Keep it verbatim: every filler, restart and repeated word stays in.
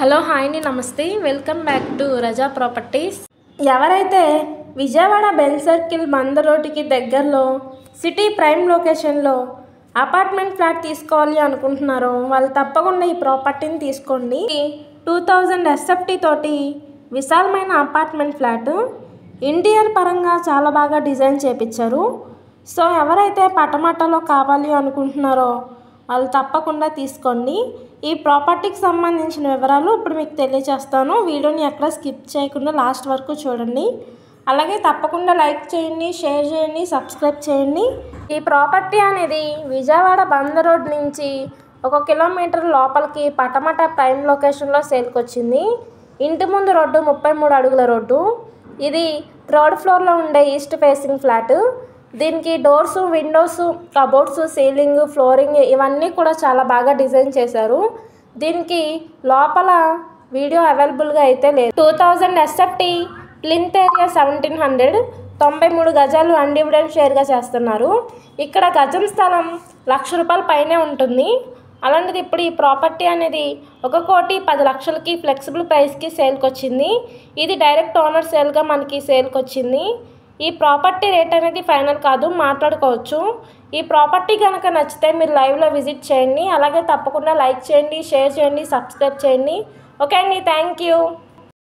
Hello hi అండి, నమస్తే. Welcome back to Raza properties. ఎవరైతే విజయవాడ బెల్ సర్కిల్ మంద రోడ్డుకి దగ్గరలో సిటీ ప్రైమ్ లొకేషన్లో అపార్ట్మెంట్ ఫ్లాట్ తీసుకోవాలి అనుకుంటున్నారో వాళ్ళు తప్పకుండా ఈ ప్రాపర్టీని తీసుకోండి. టూ థౌజండ్ ఎస్ఎఫ్టీ తోటి విశాలమైన అపార్ట్మెంట్ ఫ్లాట్ ఇంటీరియర్ పరంగా చాలా బాగా డిజైన్ చేపించారు. సో ఎవరైతే పటమటలో కావాలి అనుకుంటున్నారో వాళ్ళు తప్పకుండా తీసుకోండి. ఈ ప్రాపర్టీకి సంబంధించిన వివరాలు ఇప్పుడు మీకు తెలియజేస్తాను. వీడియోని ఎక్కడ స్కిప్ చేయకుండా లాస్ట్ వరకు చూడండి. అలాగే తప్పకుండా లైక్ చేయండి, షేర్ చేయండి, సబ్స్క్రైబ్ చేయండి. ఈ ప్రాపర్టీ అనేది విజయవాడ బంద రోడ్ నుంచి ఒక కిలోమీటర్ లోపలికి పటమట ప్రైమ్ లొకేషన్లో సేల్కి వచ్చింది. ఇంటి ముందు రోడ్డు ముప్పై మూడు అడుగుల రోడ్డు. ఇది థర్డ్ ఫ్లోర్లో ఉండే ఈస్ట్ ఫేసింగ్ ఫ్లాట్. దీనికి doors, windows, cupboards, ceiling, flooring ఇవన్నీ కూడా చాలా బాగా డిజైన్ చేశారు. దీనికి లోపల వీడియో అవైలబుల్గా అయితే లేదు. Two thousand SFT plinth area seventy hundred తొంభై మూడు గజాలు అన్డివిడెంట్ షేర్గా చేస్తున్నారు. ఇక్కడ గజం స్థలం లక్ష రూపాయల పైనే ఉంటుంది. అలాంటిది ఇప్పుడు ఈ ప్రాపర్టీ అనేది ఒక కోటి పది లక్షలకి ఫ్లెక్సిబుల్ ప్రైస్కి సేల్కి వచ్చింది. ఇది డైరెక్ట్ ఓనర్ సేల్గా మనకి సేల్కి వచ్చింది. ఈ ప్రాపర్టీ రేట్ అనేది ఫైనల్ కాదు, మాట్లాడుకోవచ్చు. ఈ ప్రాపర్టీ కనుక నచ్చితే మీరు లైవ్లో విజిట్ చేయండి. అలాగే తప్పకుండా లైక్ చేయండి, షేర్ చేయండి, సబ్స్క్రైబ్ చేయండి. ఓకే అండి, థ్యాంక్ యూ.